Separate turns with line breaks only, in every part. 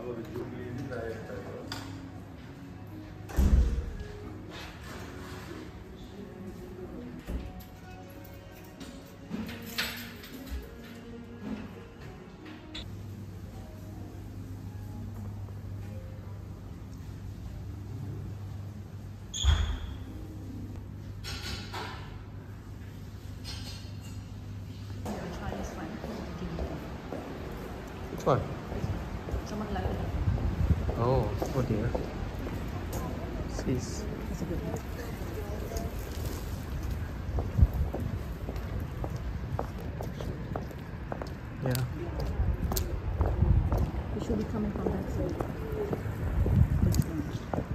Which one?
Someone like
Oh, oh dear. Swiss.
that's a good one.
Yeah.
We should be coming from that side. This one.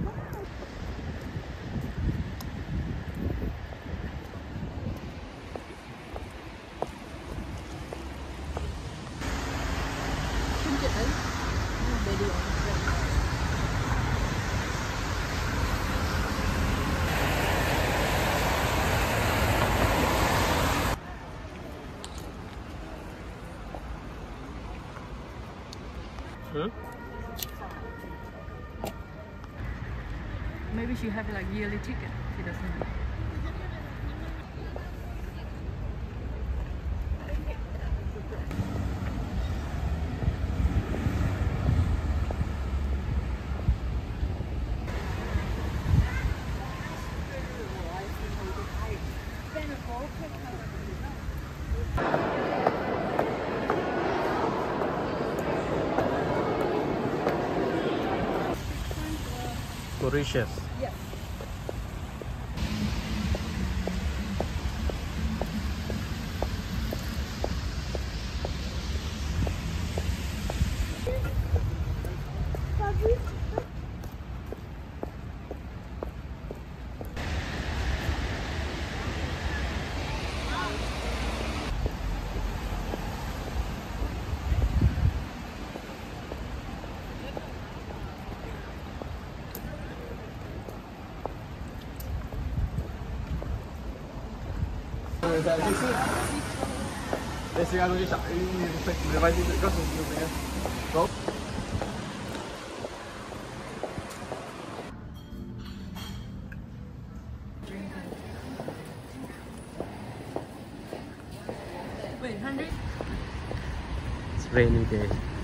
Shouldn't it though? Video on the side.
Hmm?
Maybe she have like yearly ticket. She doesn't know.
Mauritius.
Yes. Wait, 100?
It's rainy day.